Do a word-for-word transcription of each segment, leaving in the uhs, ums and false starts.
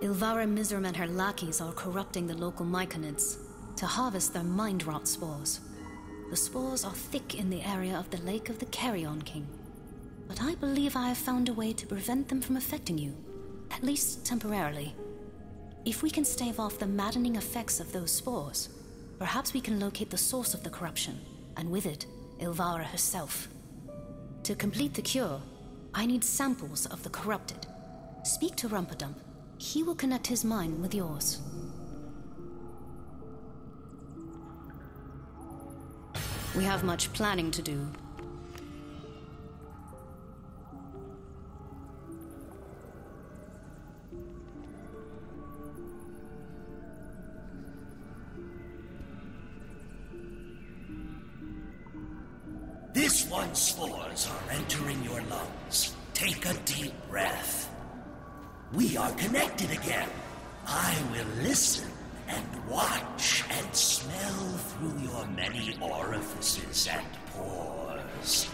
Ilvara Mizram and her lackeys are corrupting the local myconids to harvest their mind rot spores. The spores are thick in the area of the Lake of the Carrion King, but I believe I have found a way to prevent them from affecting you, at least temporarily. If we can stave off the maddening effects of those spores, perhaps we can locate the source of the corruption, and with it, Ilvara herself. To complete the cure, I need samples of the corrupted. Speak to Rumpadump. He will connect his mind with yours. We have much planning to do. This one's spores are entering your lungs. Take a deep breath. We are connected again. I will listen and watch and smell through your many orifices and pores.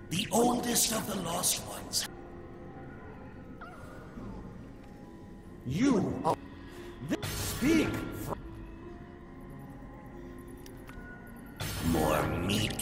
The oldest of the lost ones. You are... Speak! More meat.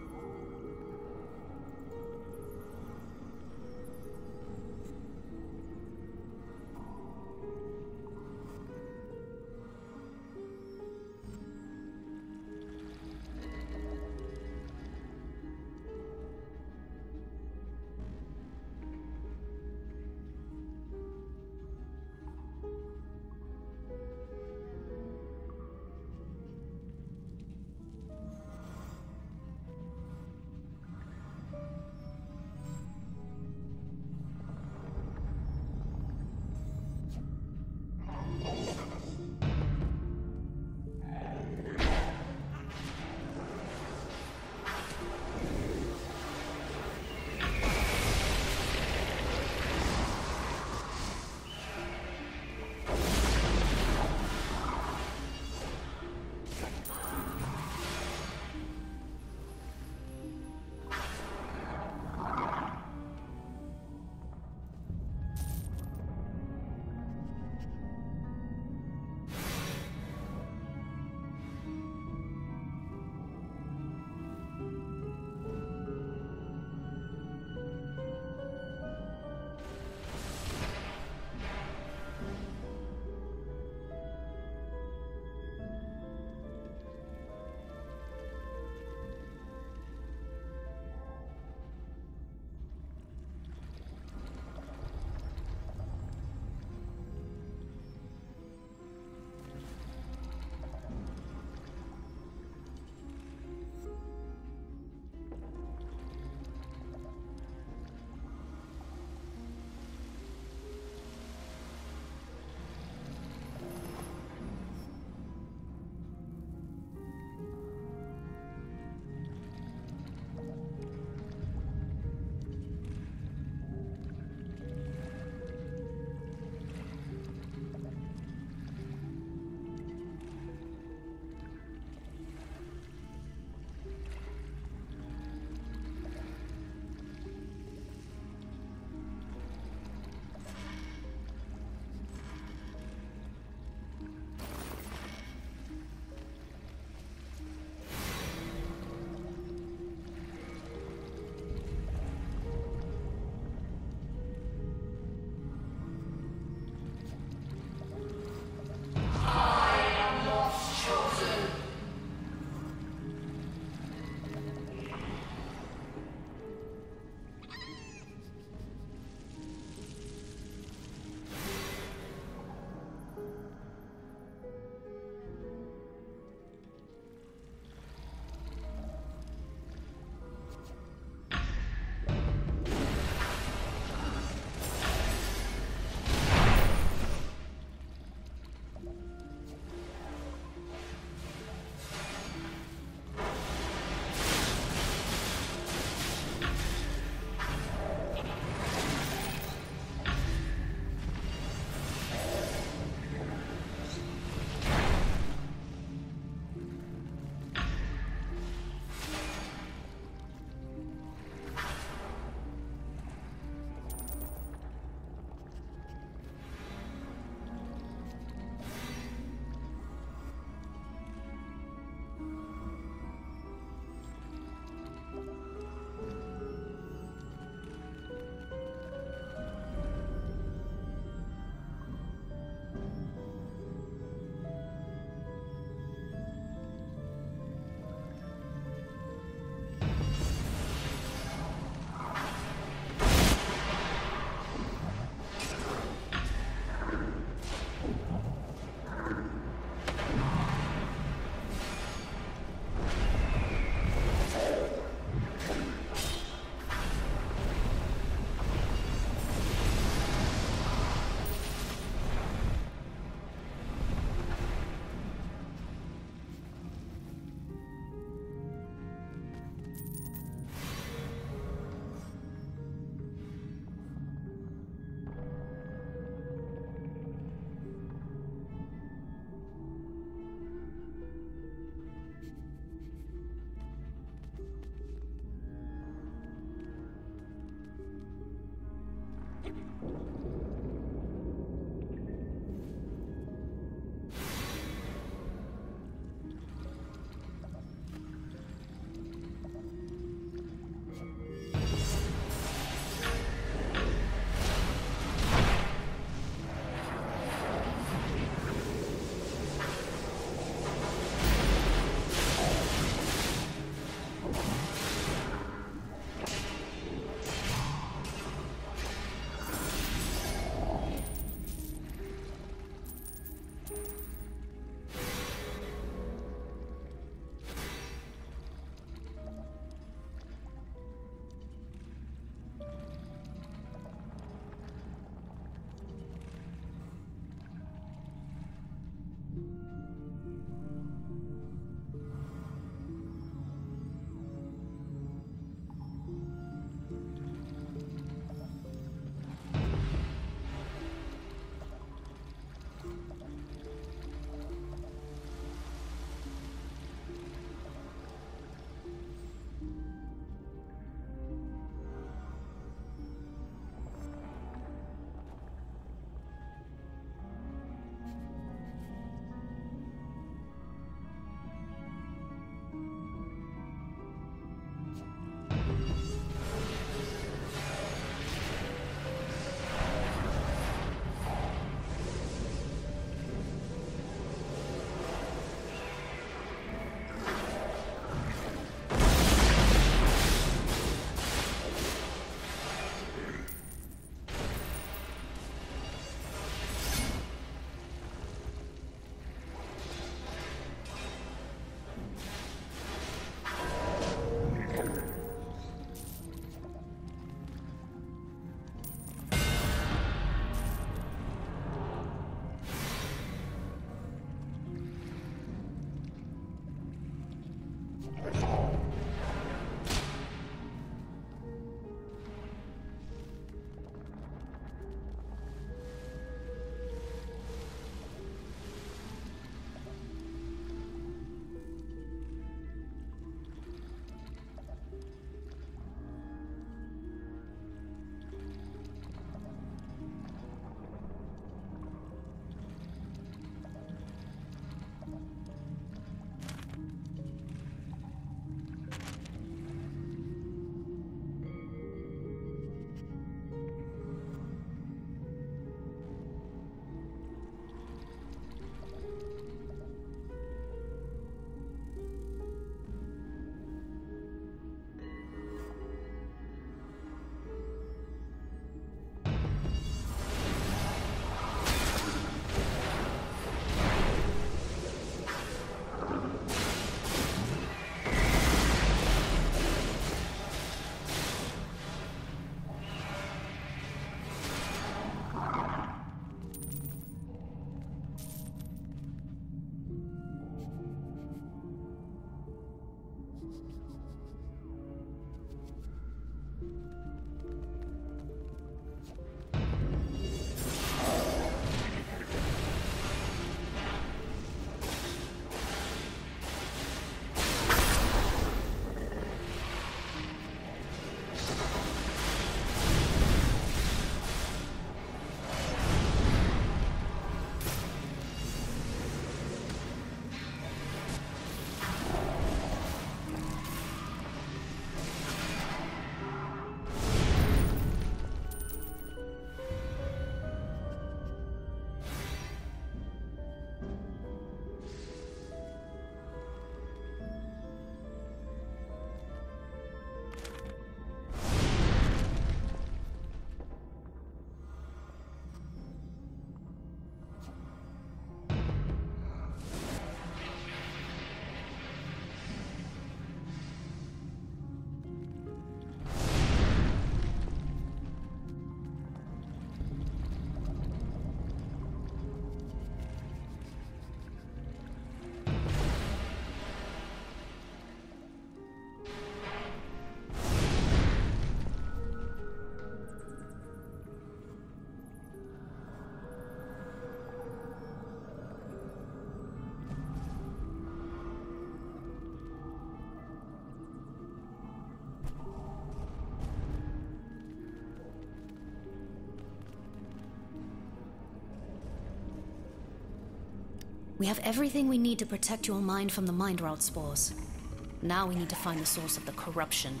We have everything we need to protect your mind from the mind rot spores. Now we need to find the source of the corruption.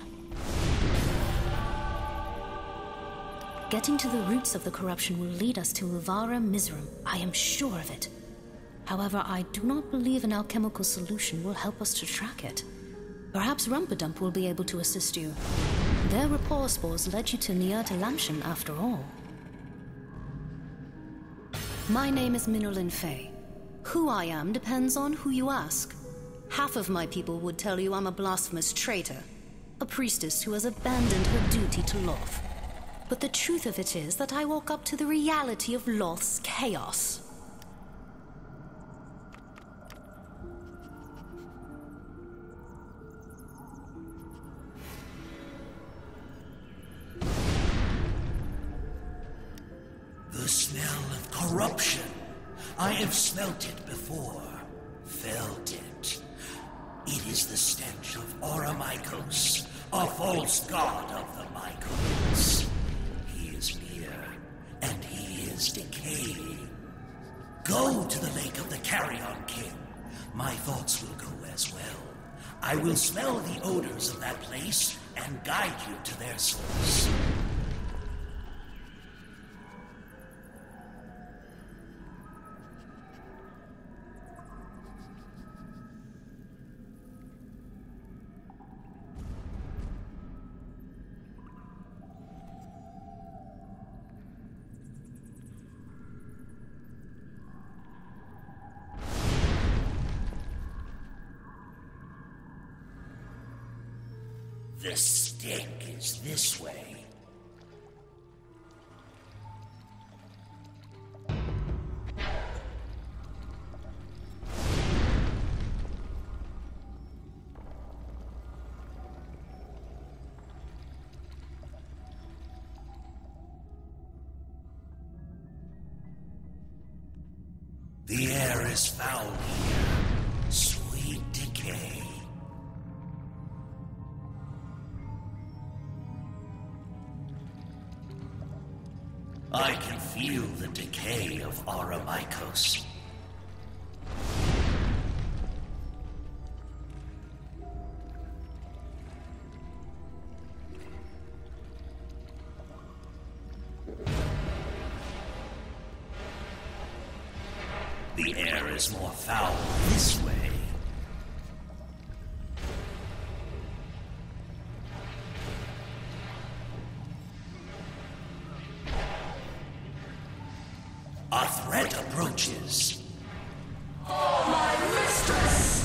Getting to the roots of the corruption will lead us to Uvara Mizram. I am sure of it. However, I do not believe an alchemical solution will help us to track it. Perhaps Rumpadump will be able to assist you. Their rapport spores led you to Niata Lamshan after all. My name is Minolin Fey. Who I am depends on who you ask. Half of my people would tell you I'm a blasphemous traitor, a priestess who has abandoned her duty to Loth. But the truth of it is that I woke up to the reality of Loth's chaos. The smell of corruption. I have smelt it before, felt it. It is the stench of Oromikos, a false god of the Mycons. He is near, and he is decaying. Go to the lake of the Carrion King. My thoughts will go as well. I will smell the odors of that place and guide you to their source. The stick is this way. The air is foul here. Sweet decay. I can feel the decay of Oromikos. The air is more foul this way. A threat approaches. Oh, my mistress!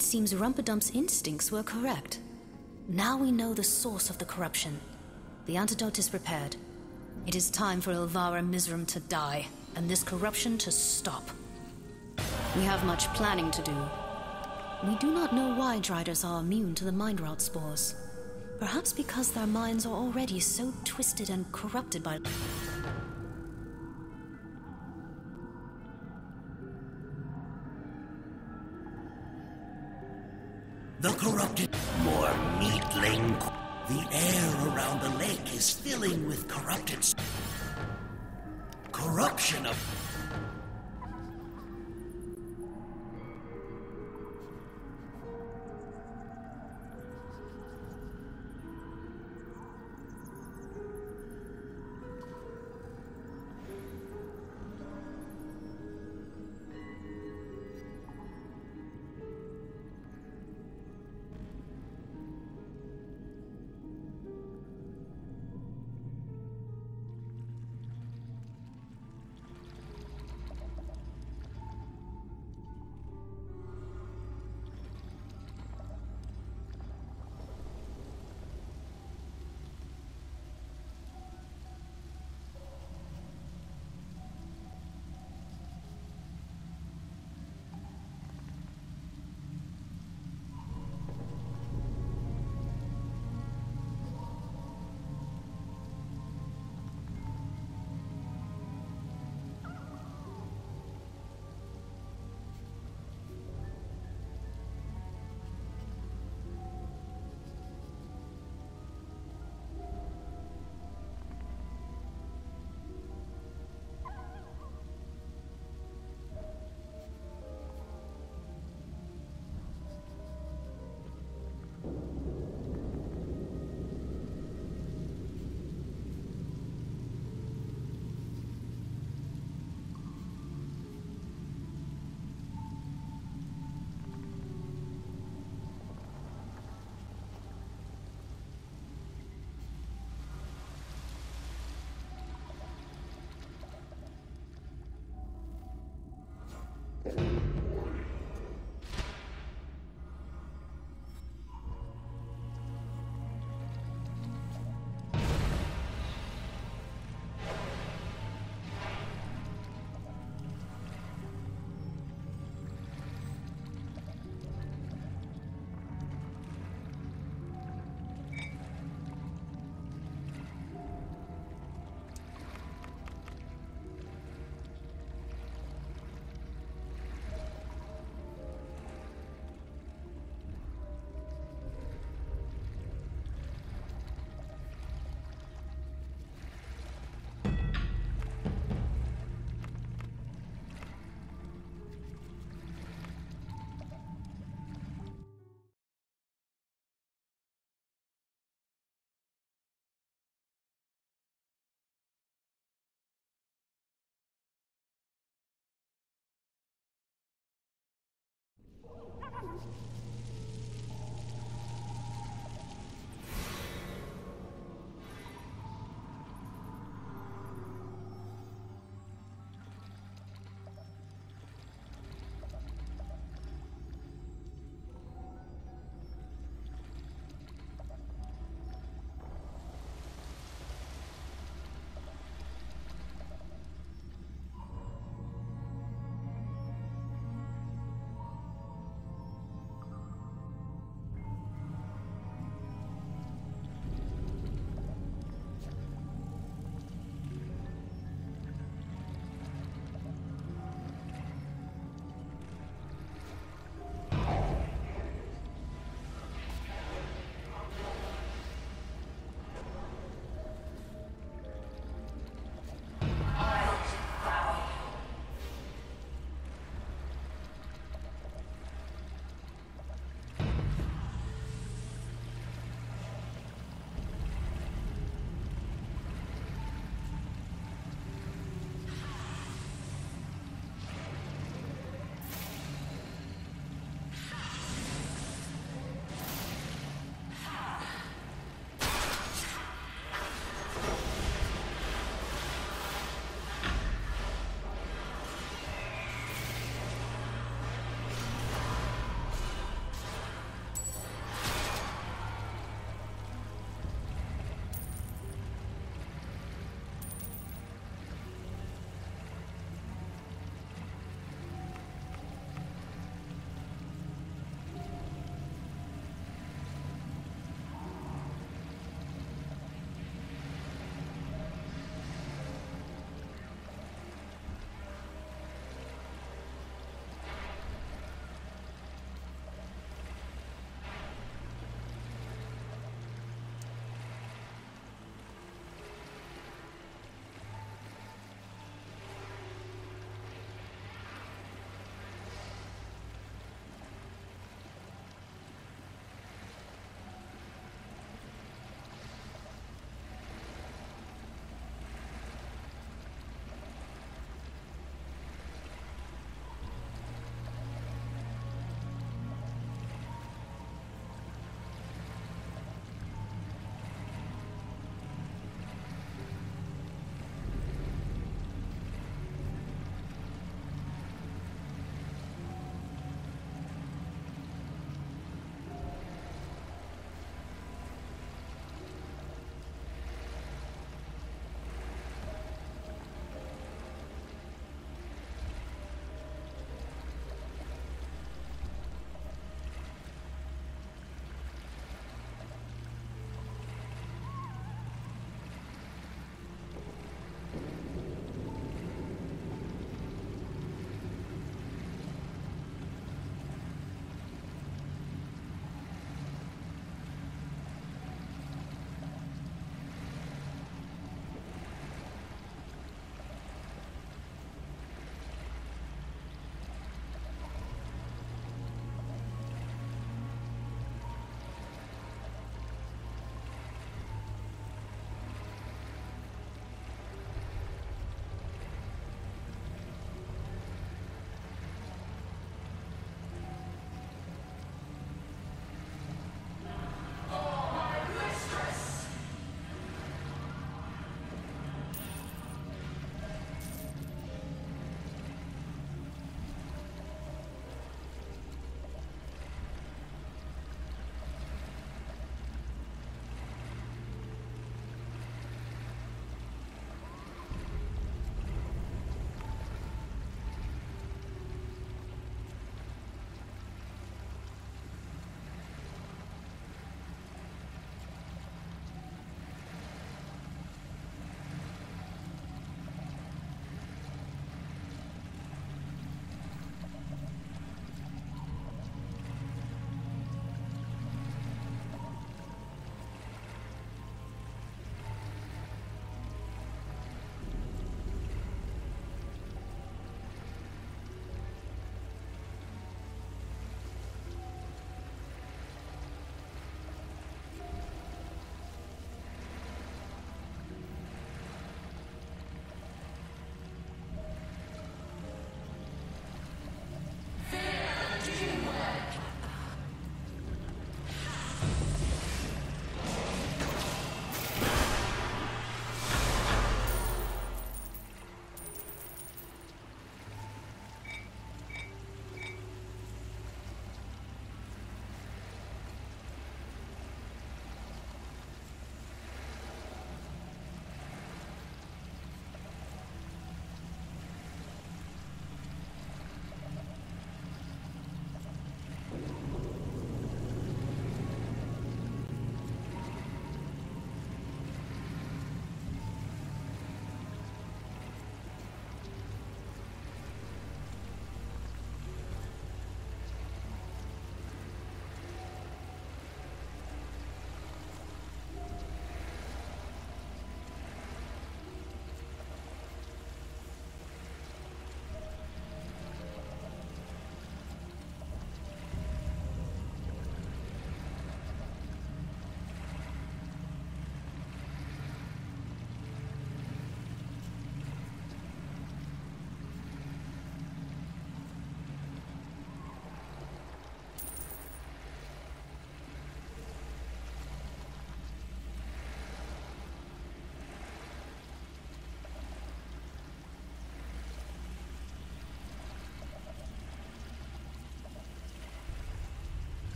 It seems Rumpadum's instincts were correct. Now we know the source of the corruption. The antidote is prepared. It is time for Ilvara Mizram to die, and this corruption to stop. We have much planning to do. We do not know why Driders are immune to the mind rot spores. Perhaps because their minds are already so twisted and corrupted by... The corrupted... More meatling... The air around the lake is filling with corrupted... Corruption of...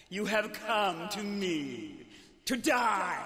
You have come to me to die!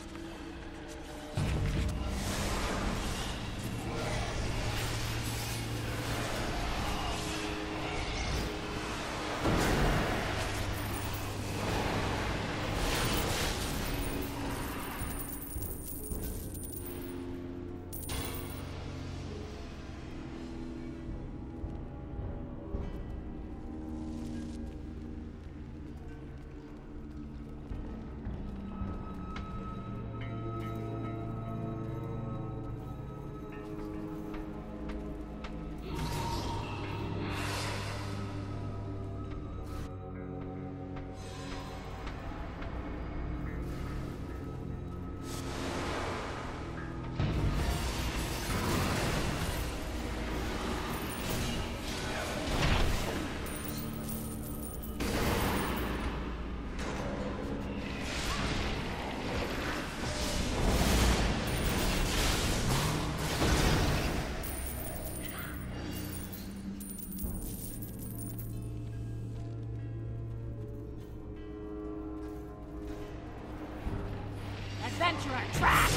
Adventurer trapped!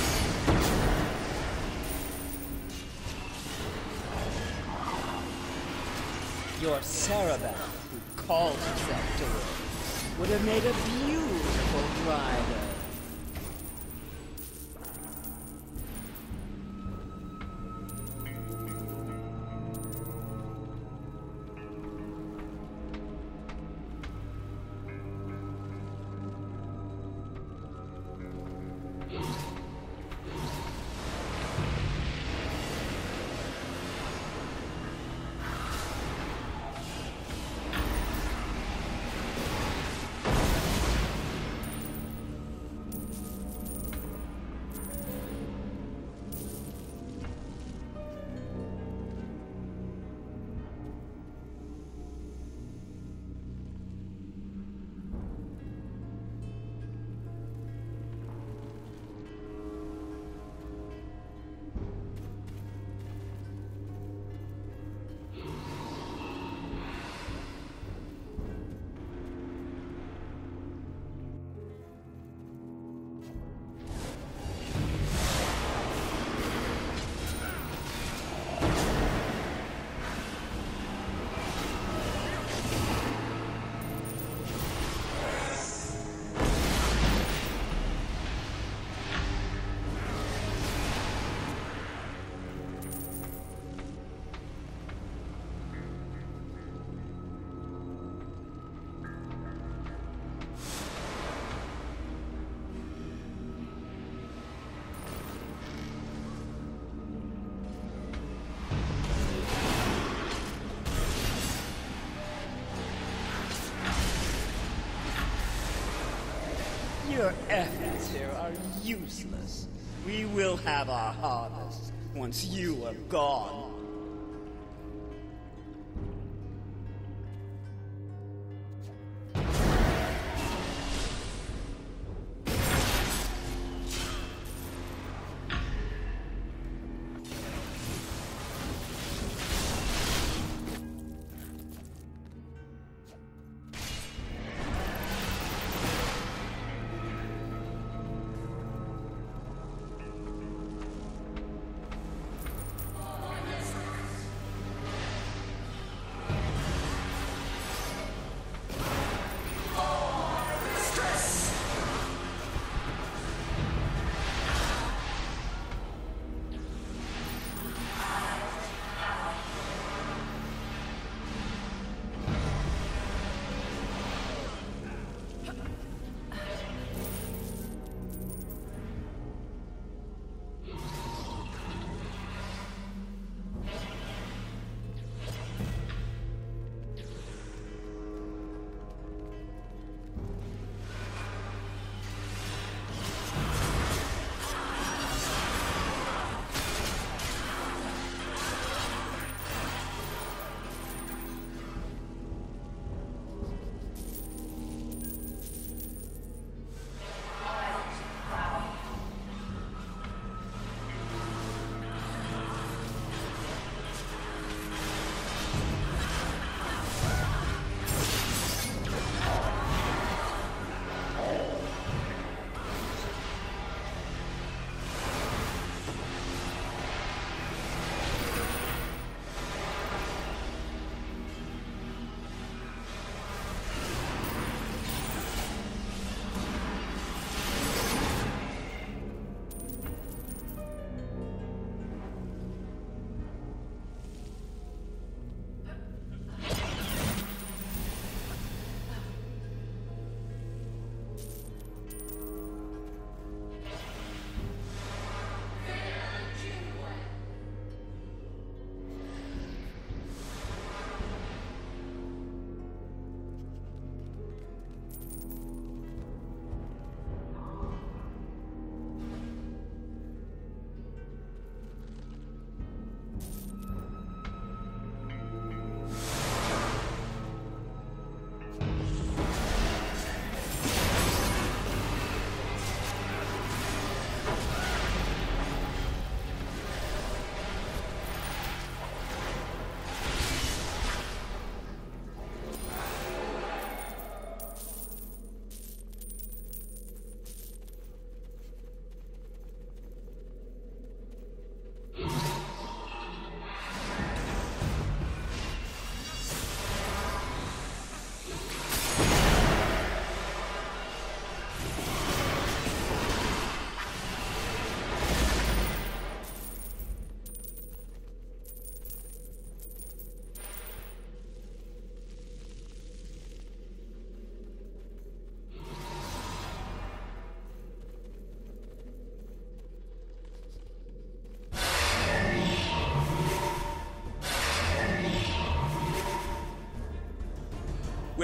Your Saraband, who calls herself Dora, would have made a beautiful rider. Your efforts here are useless. We will have our harvest once you are gone.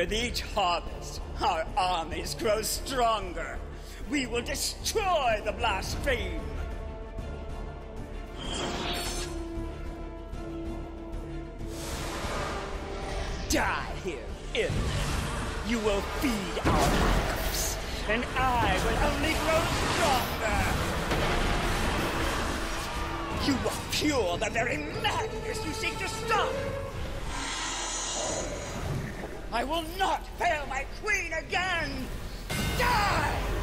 With each harvest, our armies grow stronger. We will destroy the blaspheme. Die here, imp. You will feed our hungers, and I will only grow stronger. You will fuel the very madness you seek to stop. I will not fail my queen again! Die!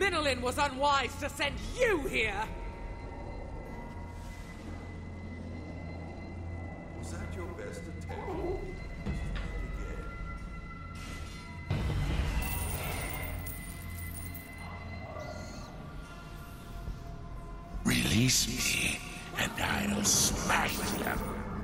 Minolin was unwise to send you here! Was that your best attempt? Release me, and I'll smash them.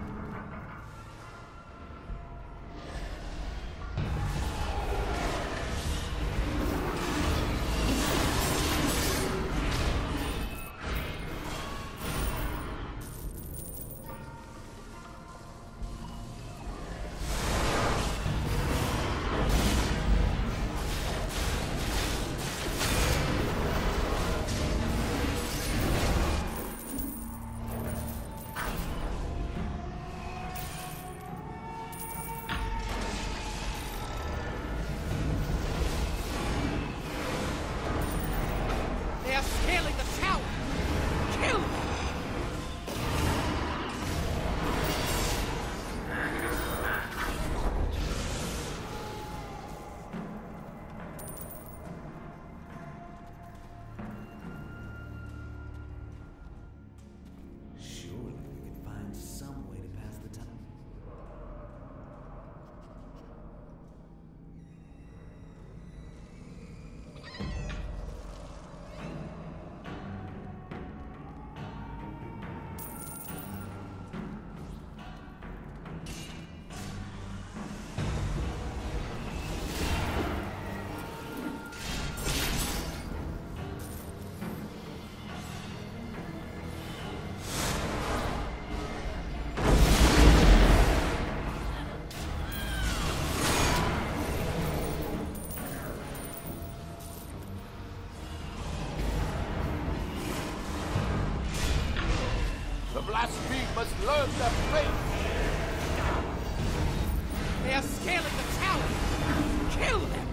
Blasphemers learn their fate! They are scaling the tower! Kill them!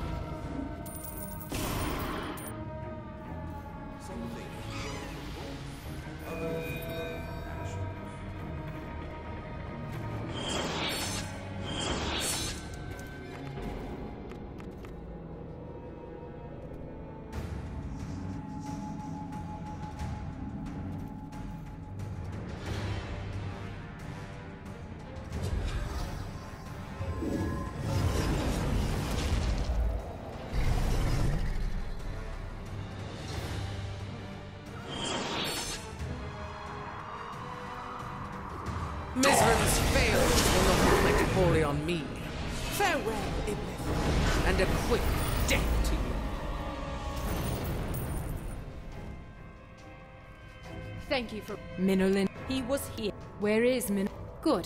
Miserable's failed will not reflect wholly on me. Farewell, Iblis, and a quick death to you. Thank you for Minolin. He was here. Where is Min? Good.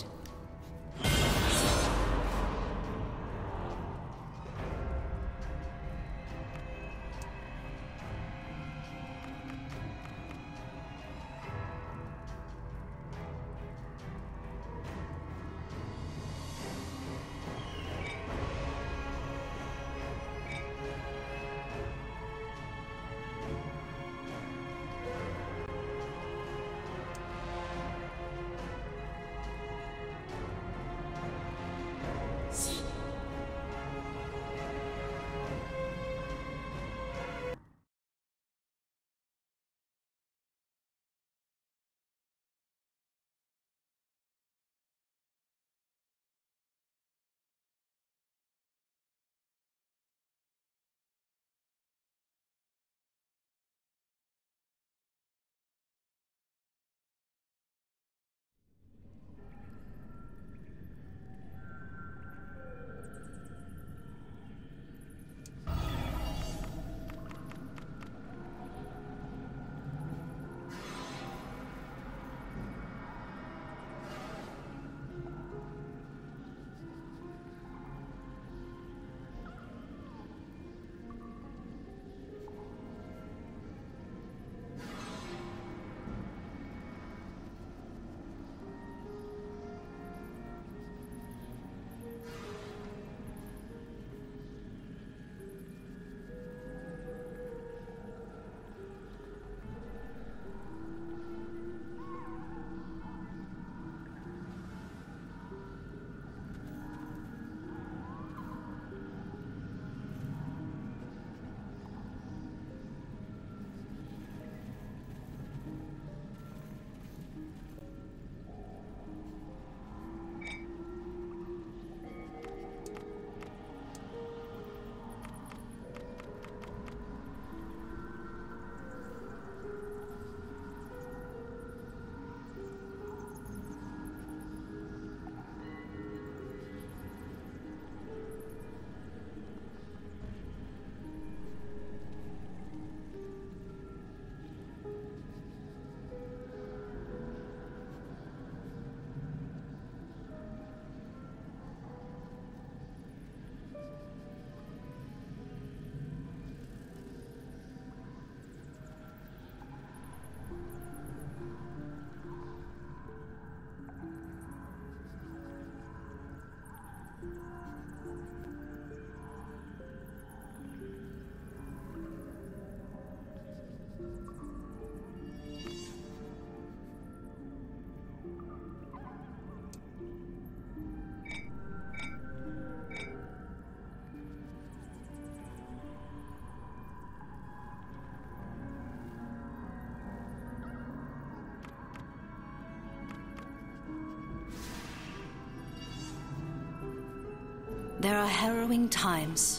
There are harrowing times.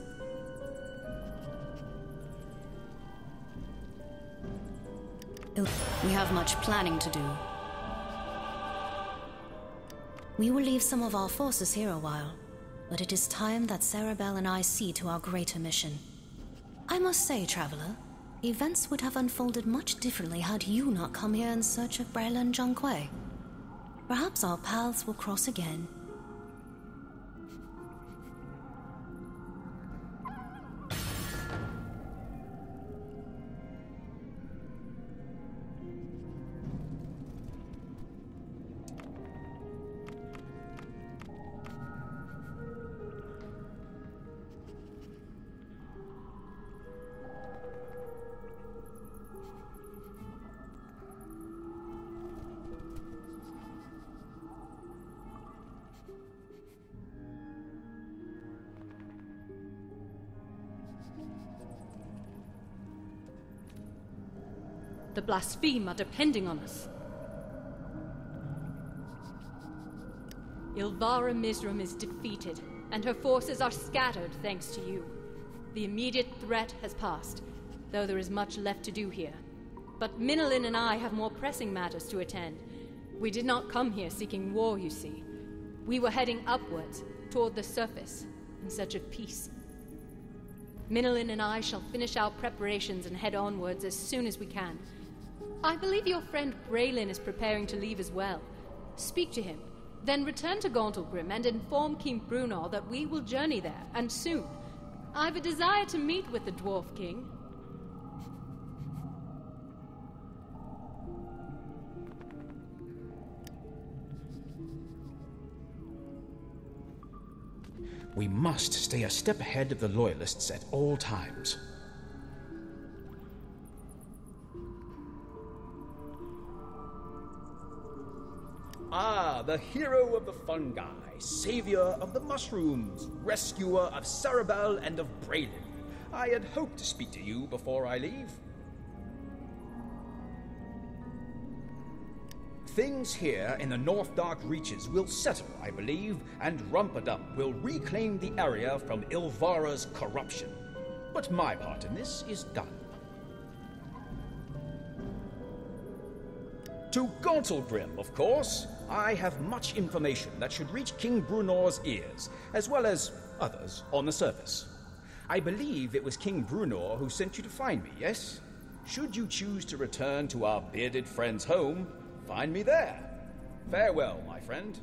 We have much planning to do. We will leave some of our forces here a while, but it is time that Cerebel and I see to our greater mission. I must say, Traveler, events would have unfolded much differently had you not come here in search of Braylon Zhongque. Perhaps our paths will cross again. The blaspheme are depending on us. Ilvara Mizram is defeated, and her forces are scattered thanks to you. The immediate threat has passed, though there is much left to do here. But Minolin and I have more pressing matters to attend. We did not come here seeking war, you see. We were heading upwards, toward the surface, in search of peace. Minolin and I shall finish our preparations and head onwards as soon as we can. I believe your friend Braylon is preparing to leave as well. Speak to him, then return to Gauntlgrim and inform King Brunor that we will journey there, and soon. I've a desire to meet with the Dwarf King. We must stay a step ahead of the Loyalists at all times. Ah, the hero of the fungi, savior of the mushrooms, rescuer of Cerebel and of Braylon. I had hoped to speak to you before I leave. Things here in the NORTHDARK reaches will settle, I believe, and Rumpadum will reclaim the area from Ilvara's corruption. But my part in this is done. To Gauntlgrim, of course. I have much information that should reach King Brunor's ears, as well as others on the surface. I believe it was King Brunor who sent you to find me, yes? Should you choose to return to our bearded friend's home, find me there. Farewell, my friend.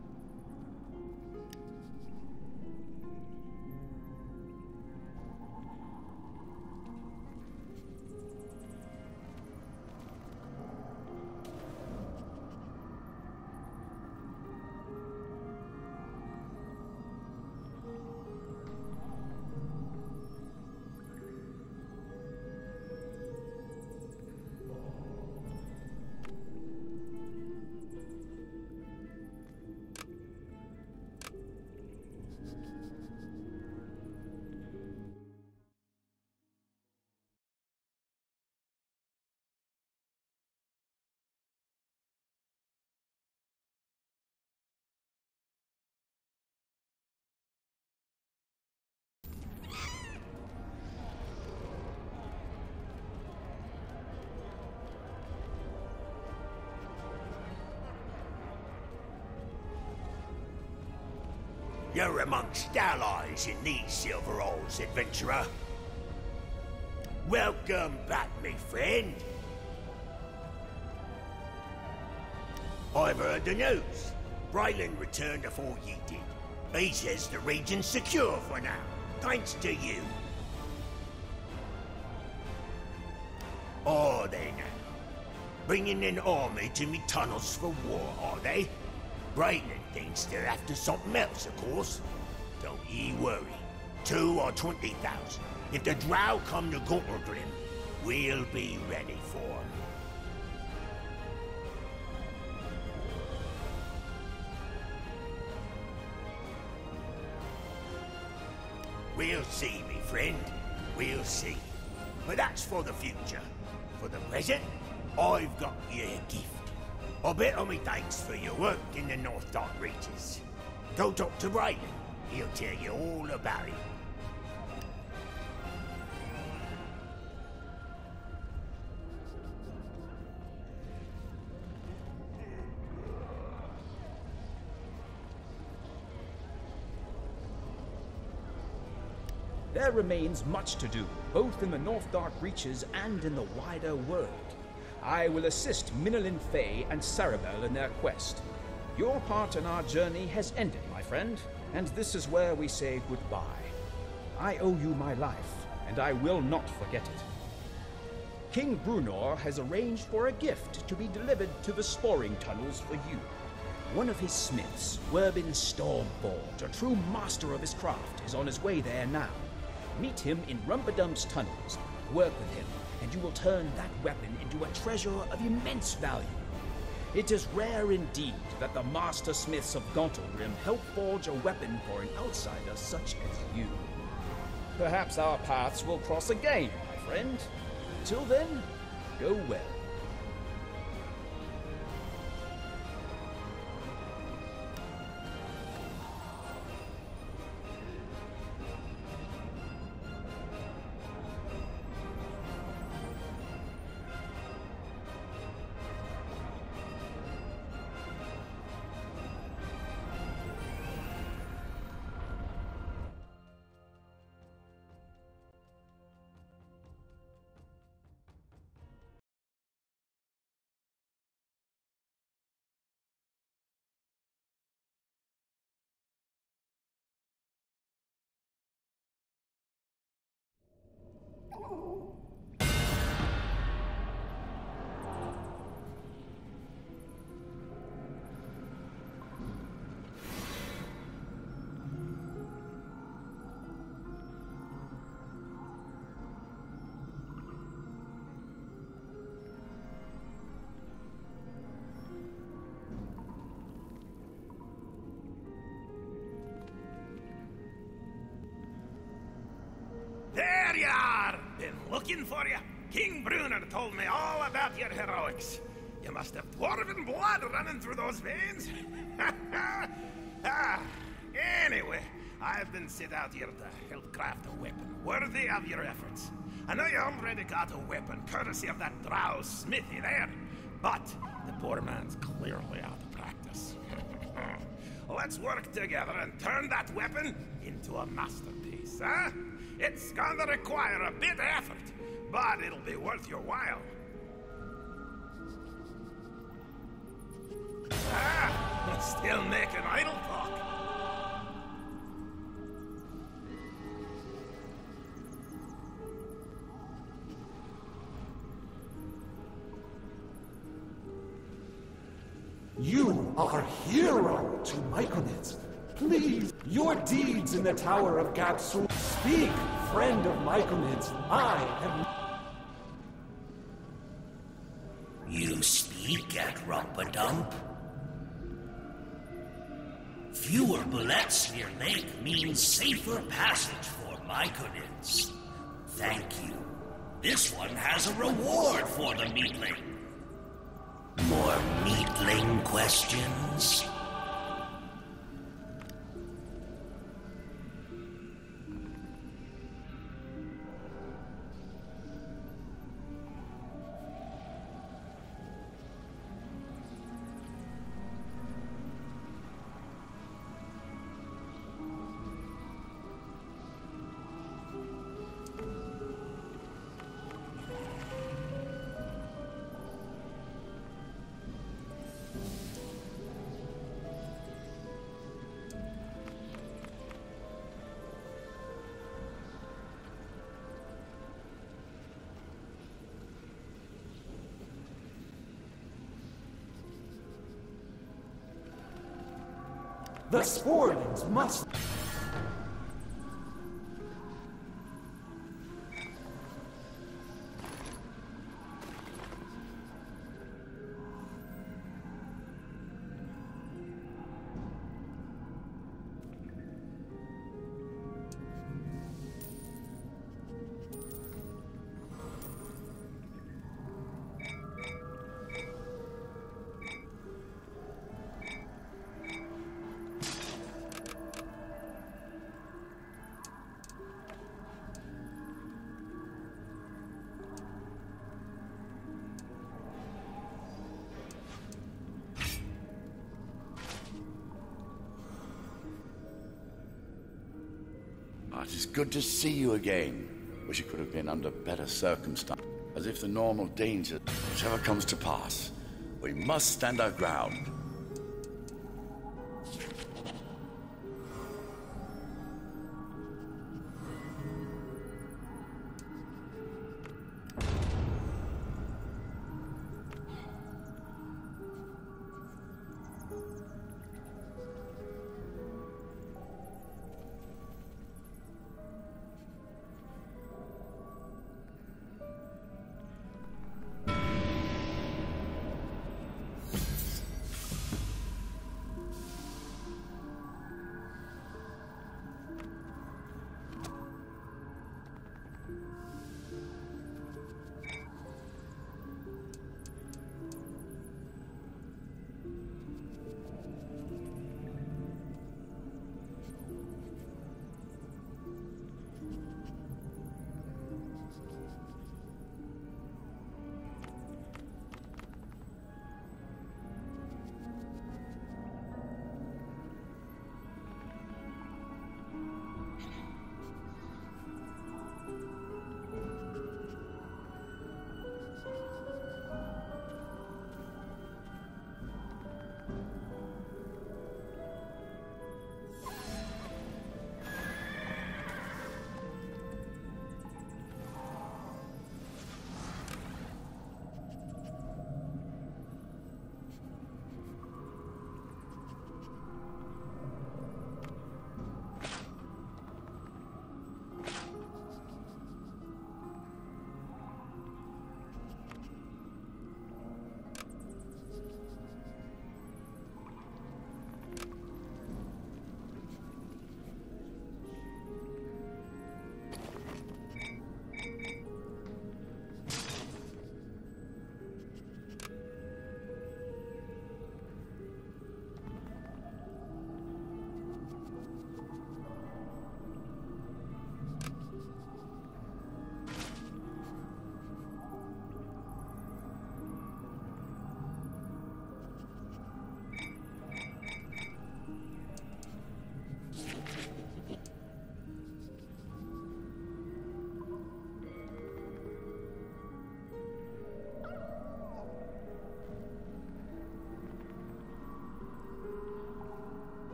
You're amongst allies in these silver halls, adventurer. Welcome back, me friend. I've heard the news. Braylon returned before ye did. He says the region's secure for now, thanks to you. Are they now? Bringing an army to me tunnels for war, are they? Braylon thinks they're after something else, of course. Don't ye worry. Two or twenty thousand. If the drow come to Gauntlgrim, we'll be ready for 'em. We'll see, me friend. We'll see. But that's for the future. For the present, I've got you a gift. A bit of me thanks for your work in the NORTHDARK reaches. Go talk to Braylon. He'll tell you all about it. There remains much to do, both in the NORTHDARK reaches and in the wider world. I will assist Minolin Faye and Sarabel in their quest. Your part in our journey has ended, my friend, and this is where we say goodbye. I owe you my life, and I will not forget it. King Brunor has arranged for a gift to be delivered to the sporing tunnels for you. One of his smiths, Werbin Stormforge, a true master of his craft, is on his way there now. Meet him in Rumpadum's tunnels, work with him, and you will turn that weapon into a treasure of immense value. It is rare indeed that the master smiths of Gauntlrim help forge a weapon for an outsider such as you. Perhaps our paths will cross again, my friend. Till then, go well. There you are! Been looking for you. King Brunor told me all about your heroics. You must have dwarven blood running through those veins. ah, anyway, I've been sent out here to help craft a weapon worthy of your efforts. I know you already got a weapon courtesy of that drow smithy there, but the poor man's clearly out of practice. Let's work together and turn that weapon into a masterpiece, huh? It's gonna require a bit of effort, but it'll be worth your while. Ah, still making idle talk. You are a hero to Myconids. Please, your deeds in the Tower of Gapsul. Speak, friend of Myconids. I am... You speak at Rumpadump? Fewer bullets near Lake means safer passage for Myconids. Thank you. This one has a reward for the meatling. More meatling questions? The Sporlings must... it is good to see you again. Wish it could have been under better circumstances. As if the normal danger, whichever comes to pass, we must stand our ground.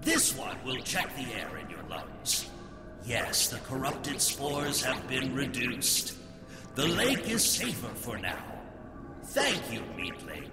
This one will check the air in your lungs. Yes, the corrupted spores have been reduced. The lake is safer for now. Thank you, Meatling.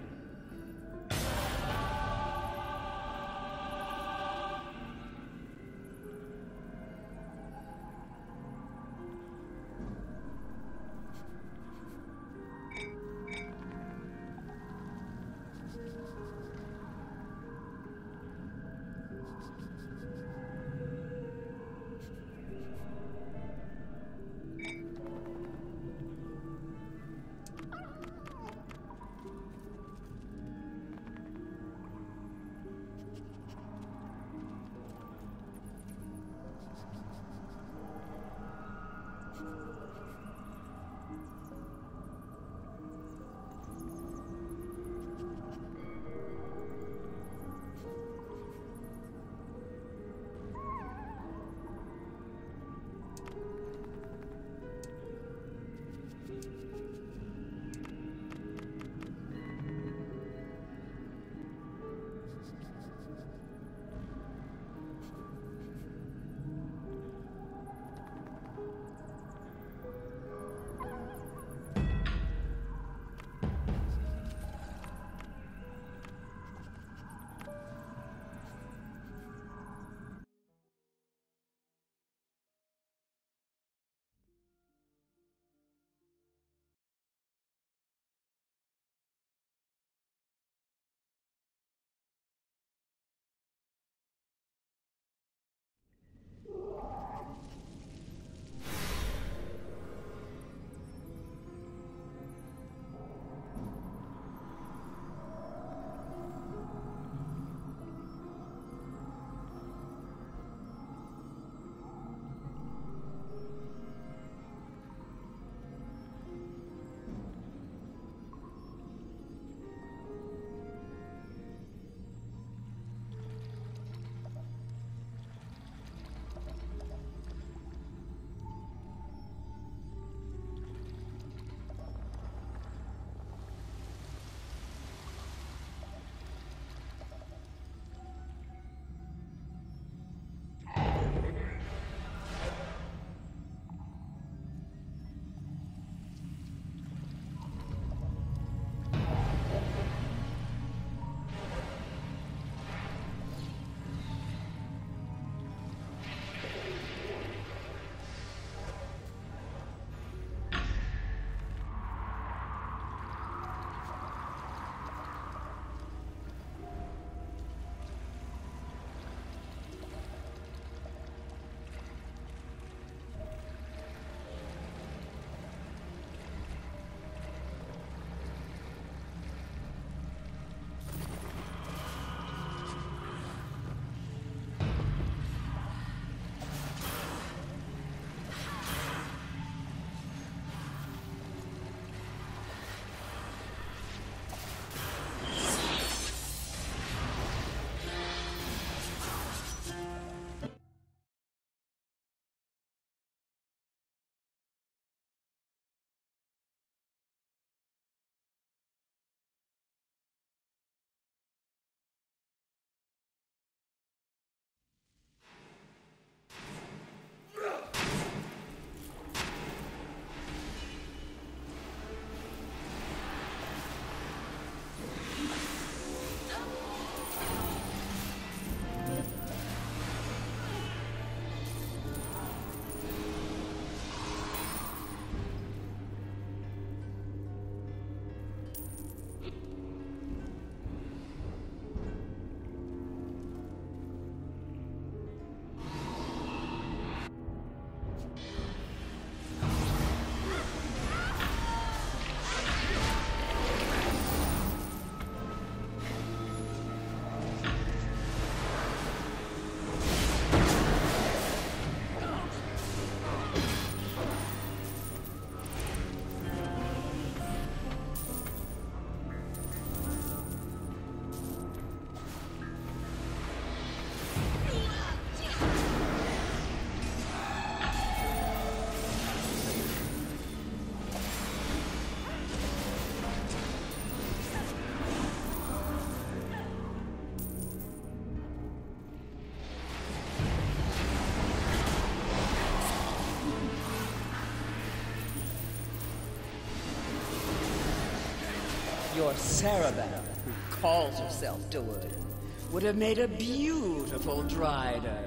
your Cerebell, who calls herself Dawood, would have made a beautiful Drider.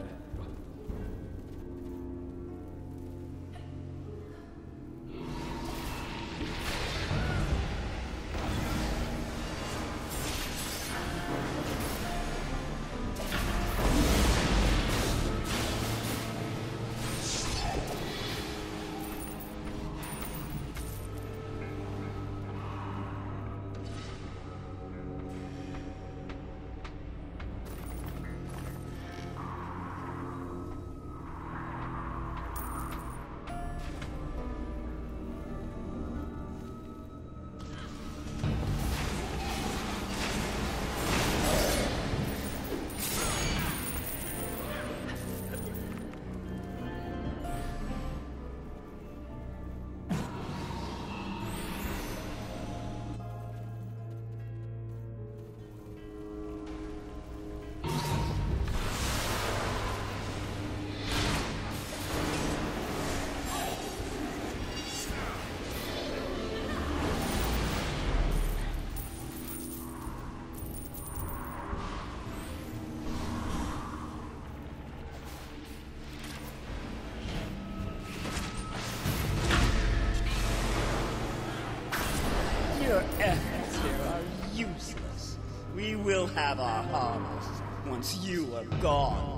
Your efforts here are useless. We will have our harvest once you are gone.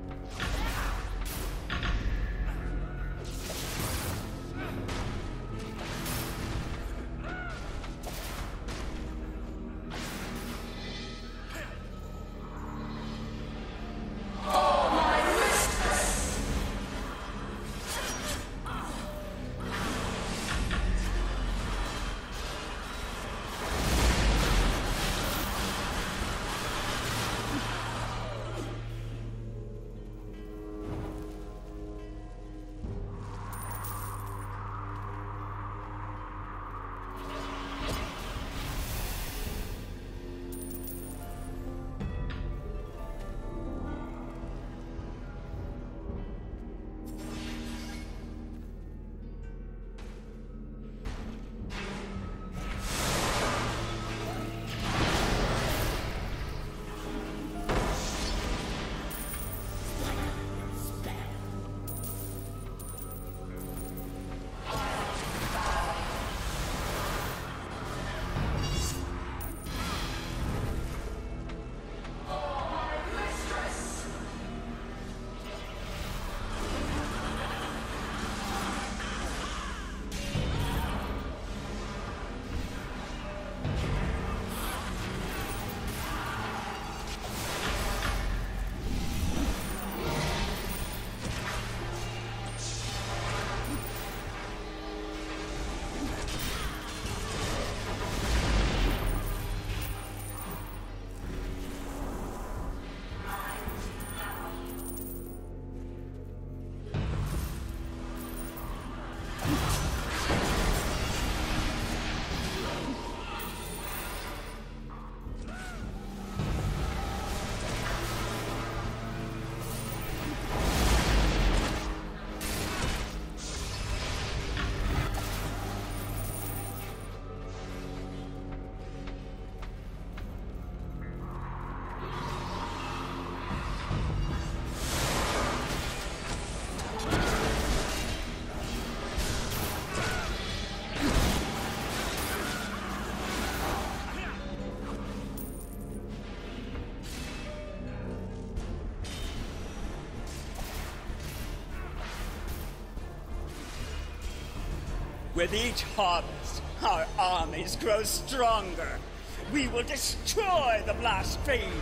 With each harvest, our armies grow stronger. We will destroy the blaspheme.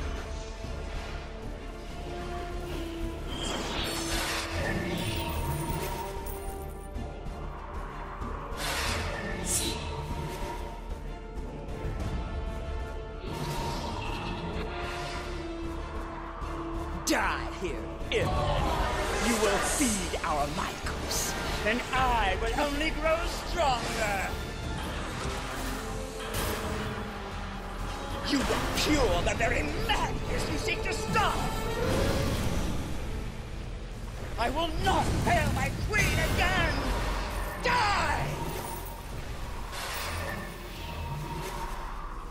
Die here, if you will feed our Mycos, then I will only grow stronger. You will cure the very madness you seek to stop. I will not fail my queen again. Die!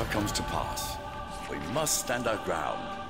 comes to pass, we must stand our ground